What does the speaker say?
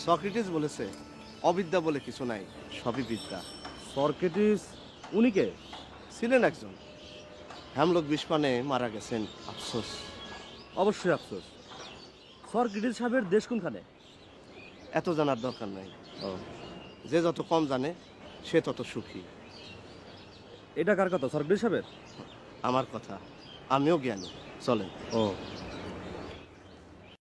Socrates বলেছে অবিদ্যা বলে কিছু নাই, সবই বিদ্যা। সক্রেটিস উনি কে? ছিলেন একজন, হ্যামলক বিষপানে মারা গেছেন, আফসোস। অবশ্যই আফসোস। সক্রেটিস সাহেবের দেশ কোনখানে? এত জানার দরকার নাই, ও, যে যত কম জানে সে তত সুখী। এটা কার কথা? সক্রেটিস সাহেবের? আমার কথা, আমিও জ্ঞানী, চলেন। ও